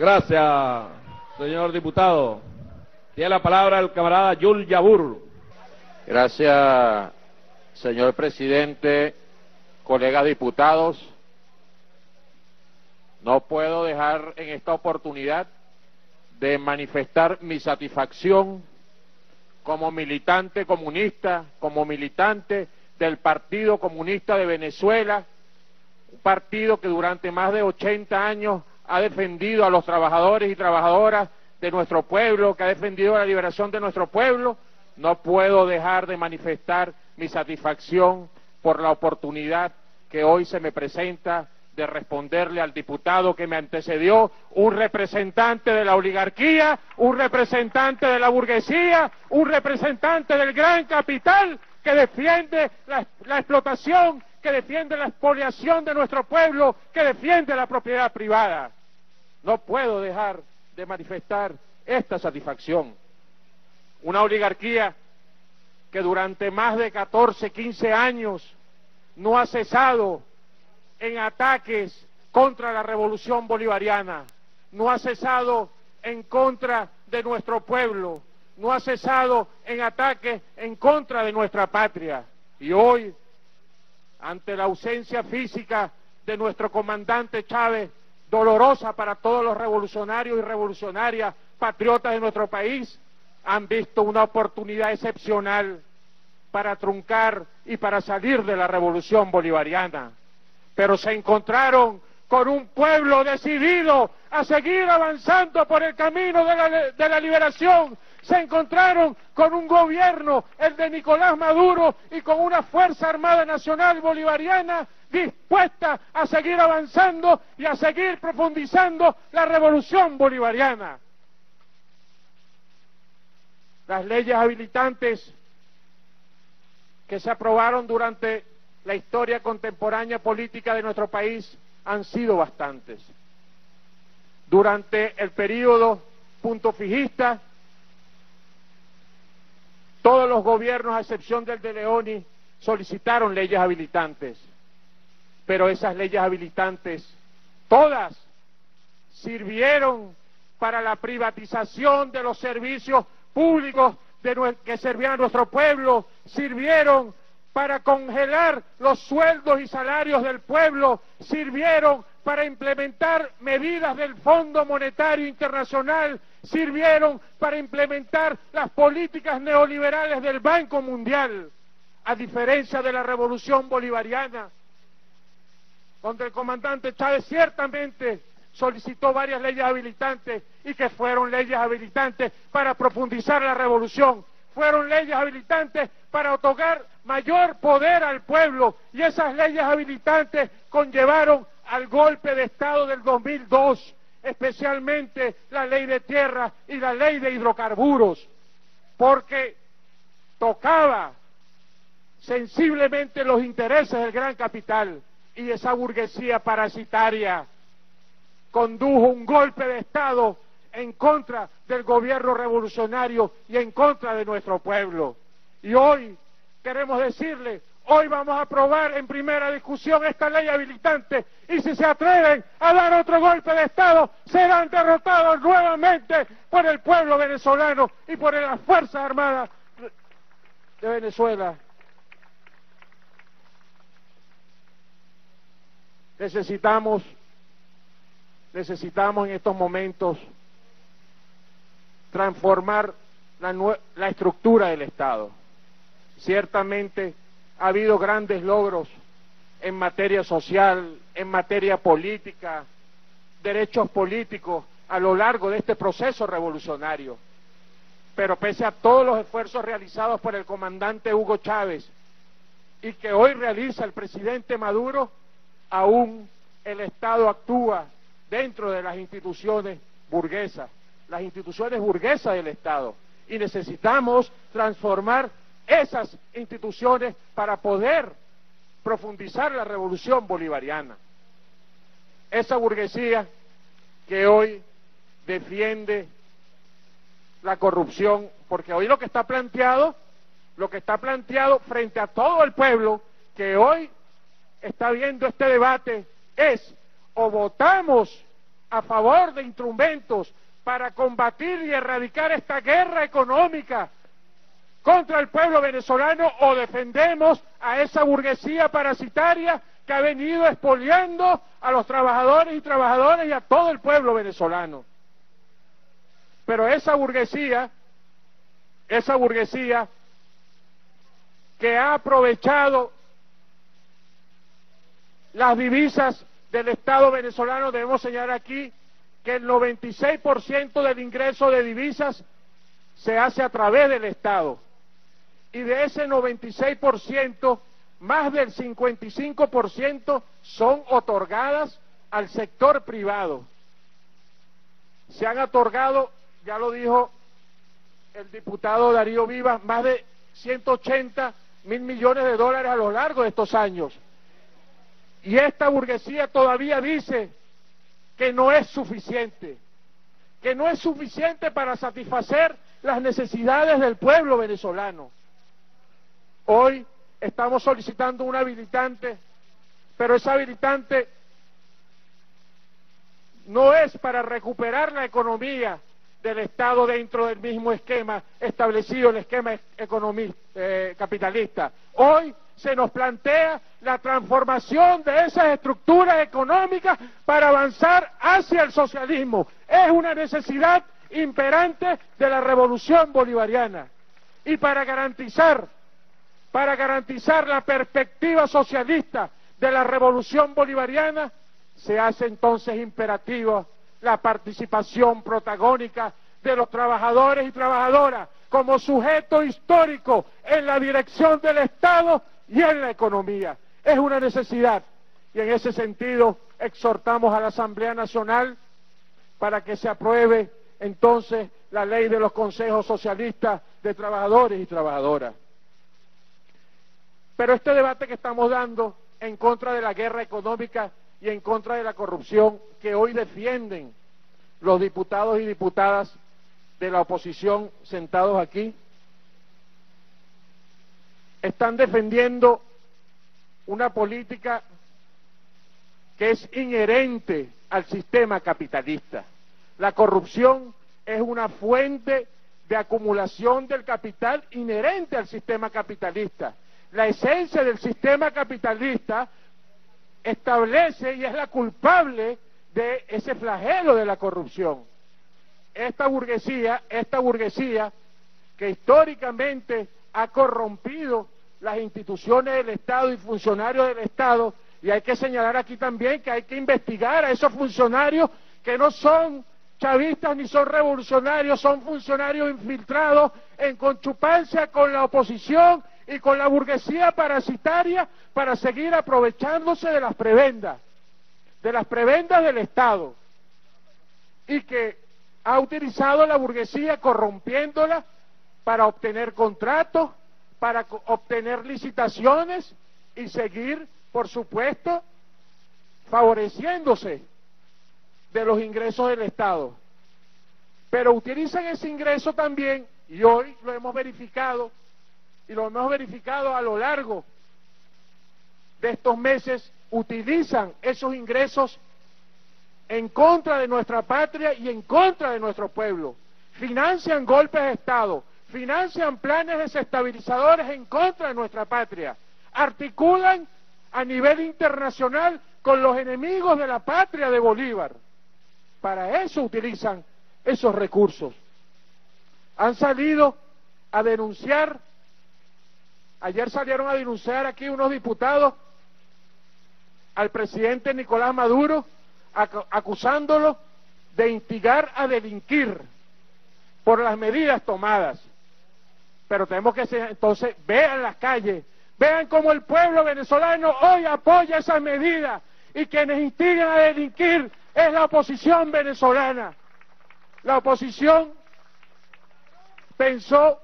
Gracias, señor diputado. Tiene la palabra el camarada Yul Yabur. Gracias, señor presidente, colegas diputados. No puedo dejar en esta oportunidad de manifestar mi satisfacción como militante comunista, como militante del Partido Comunista de Venezuela, un partido que durante más de 80 años ha defendido a los trabajadores y trabajadoras de nuestro pueblo, que ha defendido la liberación de nuestro pueblo. No puedo dejar de manifestar mi satisfacción por la oportunidad que hoy se me presenta de responderle al diputado que me antecedió, un representante de la oligarquía, un representante de la burguesía, un representante del gran capital que defiende la explotación, que defiende la expoliación de nuestro pueblo, que defiende la propiedad privada. No puedo dejar de manifestar esta satisfacción. Una oligarquía que durante más de 14, 15 años no ha cesado en ataques contra la revolución bolivariana, no ha cesado en contra de nuestro pueblo, no ha cesado en ataques en contra de nuestra patria. Y hoy, ante la ausencia física de nuestro comandante Chávez, dolorosa para todos los revolucionarios y revolucionarias patriotas de nuestro país, han visto una oportunidad excepcional para truncar y para salir de la revolución bolivariana. Pero se encontraron con un pueblo decidido a seguir avanzando por el camino de la liberación. Se encontraron con un gobierno, el de Nicolás Maduro, y con una Fuerza Armada Nacional Bolivariana dispuesta a seguir avanzando y a seguir profundizando la revolución bolivariana. Las leyes habilitantes que se aprobaron durante la historia contemporánea política de nuestro país han sido bastantes. Durante el período punto fijista, todos los gobiernos, a excepción del de Leoni, solicitaron leyes habilitantes. Pero esas leyes habilitantes, todas, sirvieron para la privatización de los servicios públicos que servían a nuestro pueblo, sirvieron para congelar los sueldos y salarios del pueblo, sirvieron para implementar medidas del Fondo Monetario Internacional, sirvieron para implementar las políticas neoliberales del Banco Mundial, a diferencia de la revolución bolivariana, donde el comandante Chávez ciertamente solicitó varias leyes habilitantes y que fueron leyes habilitantes para profundizar la revolución, fueron leyes habilitantes para otorgar mayor poder al pueblo, y esas leyes habilitantes conllevaron al golpe de Estado del 2002, especialmente la ley de tierra y la ley de hidrocarburos, porque tocaba sensiblemente los intereses del gran capital, y esa burguesía parasitaria condujo un golpe de Estado en contra del gobierno revolucionario y en contra de nuestro pueblo. Y hoy queremos decirle, hoy vamos a aprobar en primera discusión esta ley habilitante, y si se atreven a dar otro golpe de Estado, serán derrotados nuevamente por el pueblo venezolano y por las Fuerzas Armadas de Venezuela. Necesitamos en estos momentos transformar la estructura del Estado. Ciertamente ha habido grandes logros en materia social, en materia política, derechos políticos a lo largo de este proceso revolucionario. Pero pese a todos los esfuerzos realizados por el comandante Hugo Chávez y que hoy realiza el presidente Maduro, aún el Estado actúa dentro de las instituciones burguesas del Estado, y necesitamos transformar esas instituciones para poder profundizar la revolución bolivariana. Esa burguesía que hoy defiende la corrupción, porque hoy lo que está planteado frente a todo el pueblo que hoy está viendo este debate es: o votamos a favor de instrumentos para combatir y erradicar esta guerra económica contra el pueblo venezolano, o defendemos a esa burguesía parasitaria que ha venido expoliando a los trabajadores y trabajadoras y a todo el pueblo venezolano. Pero esa burguesía que ha aprovechado las divisas del Estado venezolano, debemos señalar aquí que el 96% del ingreso de divisas se hace a través del Estado. Y de ese 96%, más del 55% son otorgadas al sector privado. Se han otorgado, ya lo dijo el diputado Darío Vivas, más de 180.000 millones de dólares a lo largo de estos años. Y esta burguesía todavía dice que no es suficiente para satisfacer las necesidades del pueblo venezolano. Hoy estamos solicitando un habilitante, pero ese habilitante no es para recuperar la economía del Estado dentro del mismo esquema establecido, el esquema capitalista. Hoy se nos plantea la transformación de esas estructuras económicas para avanzar hacia el socialismo. Es una necesidad imperante de la revolución bolivariana. Y para garantizar la perspectiva socialista de la revolución bolivariana, se hace entonces imperativa la participación protagónica de los trabajadores y trabajadoras como sujeto histórico en la dirección del Estado y en la economía. Es una necesidad, y en ese sentido exhortamos a la Asamblea Nacional para que se apruebe entonces la ley de los consejos socialistas de trabajadores y trabajadoras. Pero este debate que estamos dando en contra de la guerra económica y en contra de la corrupción que hoy defienden los diputados y diputadas de la oposición sentados aquí, están defendiendo una política que es inherente al sistema capitalista. La corrupción es una fuente de acumulación del capital inherente al sistema capitalista. La esencia del sistema capitalista establece y es la culpable de ese flagelo de la corrupción. Esta burguesía que históricamente ha corrompido las instituciones del Estado y funcionarios del Estado, y hay que señalar aquí también que hay que investigar a esos funcionarios que no son chavistas ni son revolucionarios, son funcionarios infiltrados en conchupancia con la oposición y con la burguesía parasitaria para seguir aprovechándose de las prebendas del Estado, y que ha utilizado la burguesía corrompiéndola para obtener contratos, para obtener licitaciones y seguir, por supuesto, favoreciéndose de los ingresos del Estado. Pero utilizan ese ingreso también, y hoy lo hemos verificado, y lo hemos verificado a lo largo de estos meses, utilizan esos ingresos en contra de nuestra patria y en contra de nuestro pueblo. Financian golpes de Estado, financian planes desestabilizadores en contra de nuestra patria, articulan a nivel internacional con los enemigos de la patria de Bolívar. Para eso utilizan esos recursos. Han salido a denunciar, ayer salieron a denunciar aquí unos diputados al presidente Nicolás Maduro, acusándolo de instigar a delinquir por las medidas tomadas. Pero tenemos que entonces vean las calles, vean cómo el pueblo venezolano hoy apoya esas medidas, y quienes instigan a delinquir es la oposición venezolana. La oposición pensó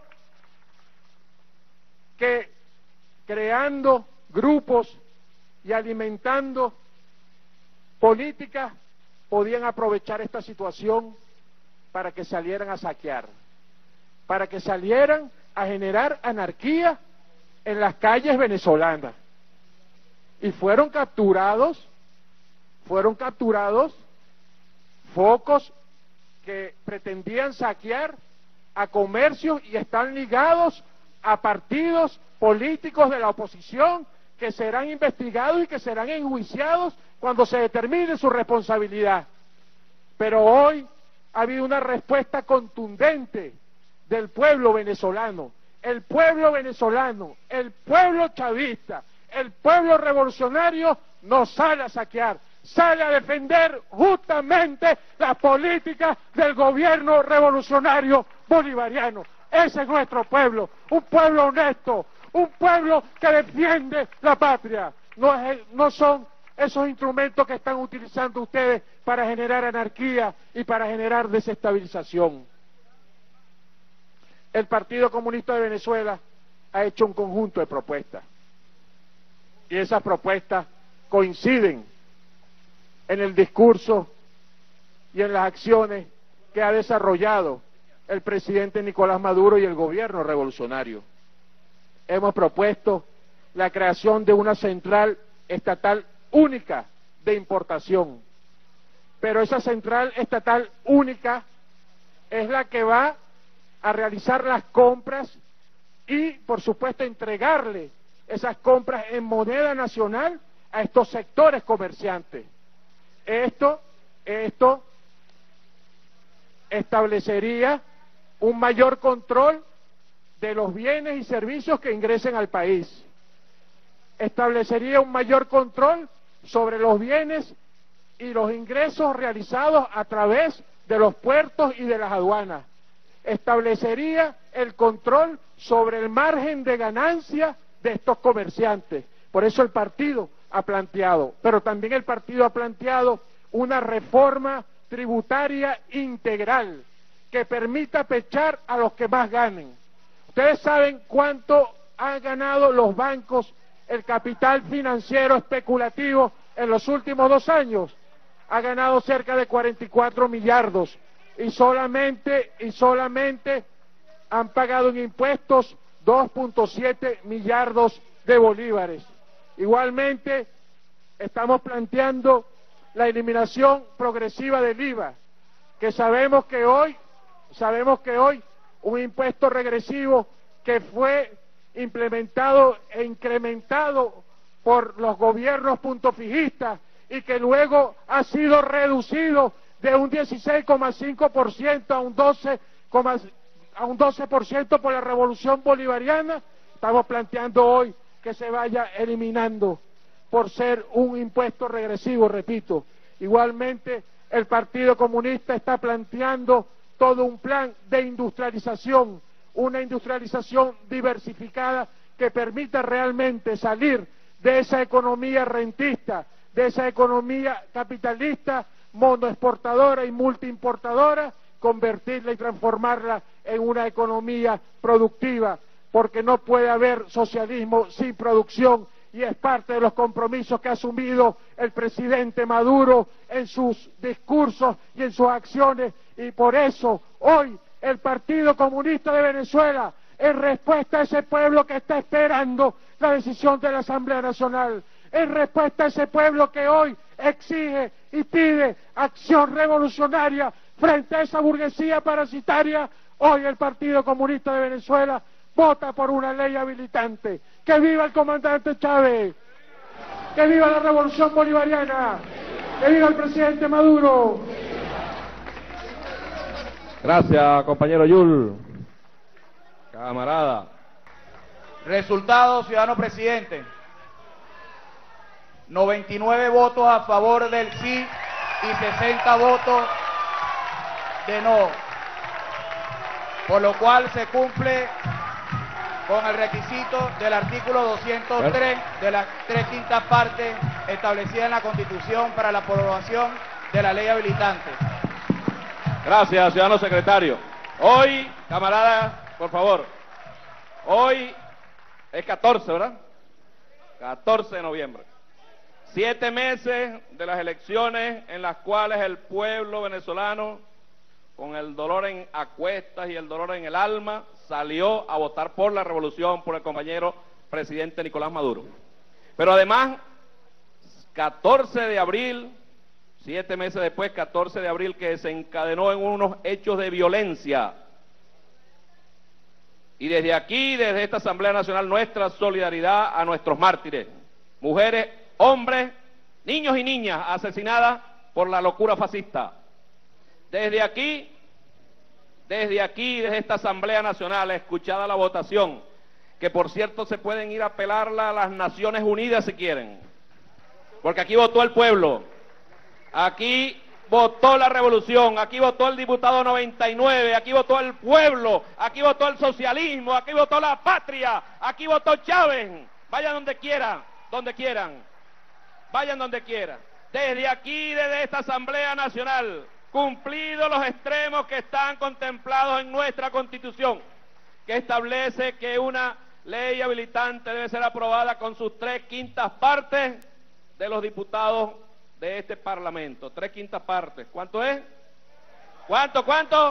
que creando grupos y alimentando políticas podían aprovechar esta situación para que salieran a saquear, para que salieran a generar anarquía en las calles venezolanas. Y fueron capturados focos que pretendían saquear a comercios y están ligados a partidos políticos de la oposición que serán investigados y que serán enjuiciados cuando se determine su responsabilidad. Pero hoy ha habido una respuesta contundente del pueblo venezolano. El pueblo venezolano, el pueblo chavista, el pueblo revolucionario no sale a saquear, sale a defender justamente la política del gobierno revolucionario bolivariano. Ese es nuestro pueblo, un pueblo honesto, un pueblo que defiende la patria. No son esos instrumentos que están utilizando ustedes para generar anarquía y para generar desestabilización. El Partido Comunista de Venezuela ha hecho un conjunto de propuestas y esas propuestas coinciden en el discurso y en las acciones que ha desarrollado el presidente Nicolás Maduro y el gobierno revolucionario. Hemos propuesto la creación de una central estatal única de importación, pero esa central estatal única es la que va a realizar las compras y, por supuesto, entregarle esas compras en moneda nacional a estos sectores comerciantes. Esto establecería un mayor control de los bienes y servicios que ingresen al país. Establecería un mayor control sobre los bienes y los ingresos realizados a través de los puertos y de las aduanas. Establecería el control sobre el margen de ganancia de estos comerciantes. Por eso el partido ha planteado, pero también el partido ha planteado una reforma tributaria integral que permita pechar a los que más ganen. Ustedes saben cuánto han ganado los bancos, el capital financiero especulativo en los últimos 2 años. Ha ganado cerca de 44 millardos y solamente han pagado en impuestos 2.7 millardos de bolívares. Igualmente estamos planteando la eliminación progresiva del IVA, que sabemos que hoy un impuesto regresivo que fue implementado e incrementado por los gobiernos puntofijistas y que luego ha sido reducido de un 16,5% a un 12% por la revolución bolivariana. Estamos planteando hoy que se vaya eliminando por ser un impuesto regresivo, repito. Igualmente, el Partido Comunista está planteando todo un plan de industrialización, una industrialización diversificada que permita realmente salir de esa economía rentista, de esa economía capitalista, monoexportadora y multiimportadora, convertirla y transformarla en una economía productiva, porque no puede haber socialismo sin producción, y es parte de los compromisos que ha asumido el presidente Maduro en sus discursos y en sus acciones, y por eso hoy el Partido Comunista de Venezuela, en respuesta a ese pueblo que está esperando la decisión de la Asamblea Nacional, en respuesta a ese pueblo que hoy exige y pide acción revolucionaria frente a esa burguesía parasitaria, hoy el Partido Comunista de Venezuela vota por una ley habilitante. ¡Que viva el comandante Chávez! ¡Que viva la revolución bolivariana! ¡Que viva el presidente Maduro! Gracias, compañero Yul. Camarada. Resultado, ciudadano presidente. 99 votos a favor del sí y 60 votos de no. Por lo cual se cumple con el requisito del artículo 203 de la 3/5 parte establecida en la Constitución para la aprobación de la ley habilitante. Gracias, ciudadano secretario. Hoy, camarada, por favor, hoy es 14, ¿verdad? 14 de noviembre. 7 meses de las elecciones en las cuales el pueblo venezolano, con el dolor en a cuestas y el dolor en el alma, salió a votar por la revolución, por el compañero presidente Nicolás Maduro. Pero además, 14 de abril 7 meses después, 14 de abril, que desencadenó en unos hechos de violencia. Y desde aquí, desde esta Asamblea Nacional, nuestra solidaridad a nuestros mártires, mujeres, hombres, niños y niñas asesinadas por la locura fascista. Desde aquí, desde esta Asamblea Nacional, escuchada la votación, que por cierto se pueden ir a apelarla a las Naciones Unidas si quieren, porque aquí votó el pueblo, aquí votó la revolución, aquí votó el diputado 99, aquí votó el pueblo, aquí votó el socialismo, aquí votó la patria, aquí votó Chávez. Vayan donde quieran, vayan donde quieran. Desde aquí, desde esta Asamblea Nacional, cumplidos los extremos que están contemplados en nuestra Constitución, que establece que una ley habilitante debe ser aprobada con sus 3/5 partes de los diputados de este Parlamento. 3/5 partes. ¿Cuánto es? ¿Cuánto?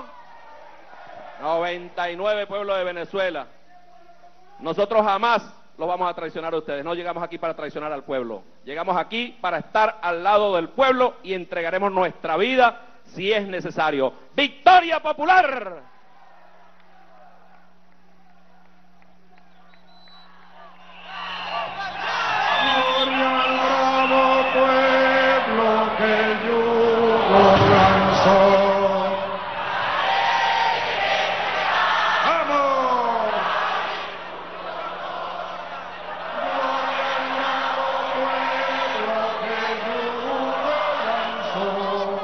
99, pueblo de Venezuela. Nosotros jamás los vamos a traicionar a ustedes. No llegamos aquí para traicionar al pueblo. Llegamos aquí para estar al lado del pueblo y entregaremos nuestra vida si es necesario. ¡Victoria popular! Gloria al bravo pueblo que yugo lanzó. ¡Vamos! Gloria al bravo pueblo que yugo lanzó.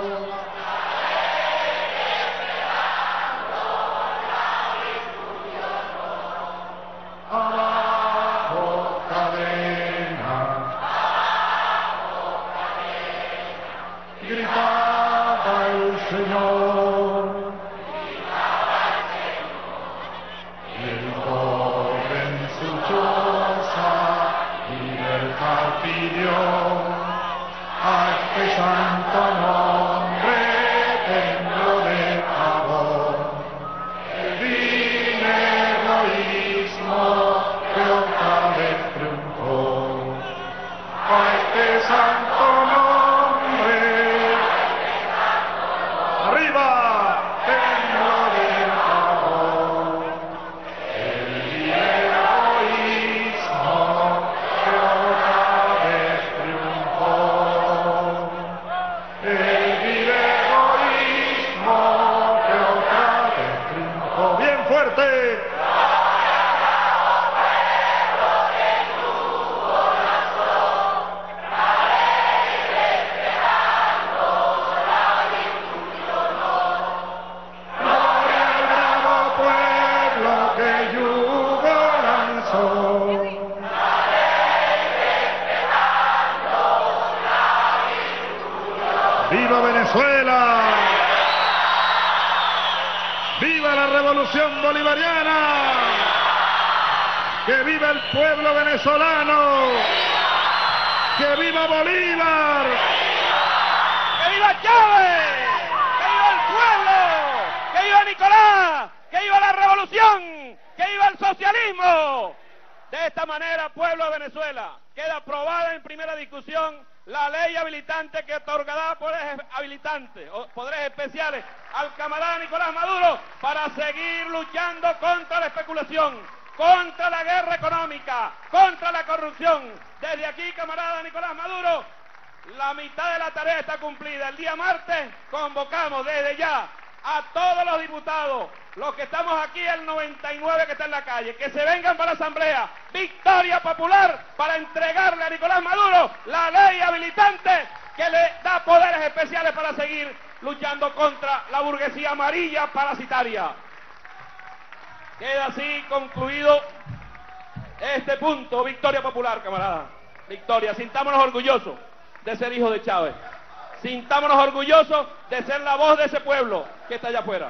Abajo cadena, gritaba el Señor, y el pobre en su choza libertad pidió a este santo nombre, templo de pavor. El vil egoísmo que otra vez triunfó, a este santo nombre, arriba, templo de pavor. El vil egoísmo que otra vez triunfó, el vil egoísmo que otra vez triunfó. Bien fuerte. Gloria al bravo pueblo que yugo lanzó. ¡Viva Venezuela! ¡Viva la revolución bolivariana! ¡Que viva el pueblo venezolano! ¡Que viva Bolívar! ¡Que viva Chávez! ¡Que viva el pueblo! ¡Que viva Nicolás! ¡Que viva la revolución! ¡Que viva el socialismo! De esta manera, pueblo de Venezuela, queda aprobada en primera discusión la ley habilitante que otorgará poderes especiales al camarada Nicolás Maduro para seguir luchando contra la especulación, contra la guerra económica, contra la corrupción. Desde aquí, camarada Nicolás Maduro, la mitad de la tarea está cumplida. El día martes convocamos desde ya a todos los diputados, los que estamos aquí, el 99 que está en la calle, que se vengan para la Asamblea. Victoria popular para entregarle a Nicolás Maduro la ley habilitante que le da poderes especiales para seguir luchando contra la burguesía amarilla parasitaria. Queda así concluido este punto. Victoria popular, camarada. Victoria. Sintámonos orgullosos de ser hijos de Chávez. Sintámonos orgullosos de ser la voz de ese pueblo que está allá afuera.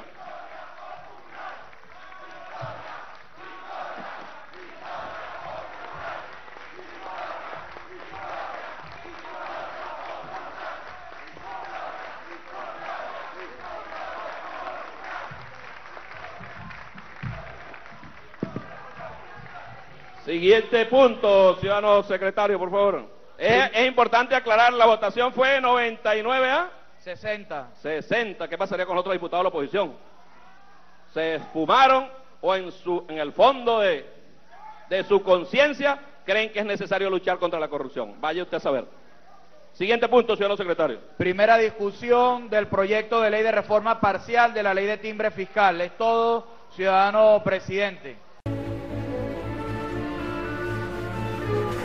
Siguiente punto, ciudadano secretario, por favor. Es importante aclarar, la votación fue 99 a 60. 60. ¿Qué pasaría con los otros diputados de la oposición? ¿Se esfumaron o en el fondo de su conciencia creen que es necesario luchar contra la corrupción? Vaya usted a saber. Siguiente punto, ciudadano secretario. Primera discusión del proyecto de ley de reforma parcial de la ley de timbre fiscal. Es todo, ciudadano presidente.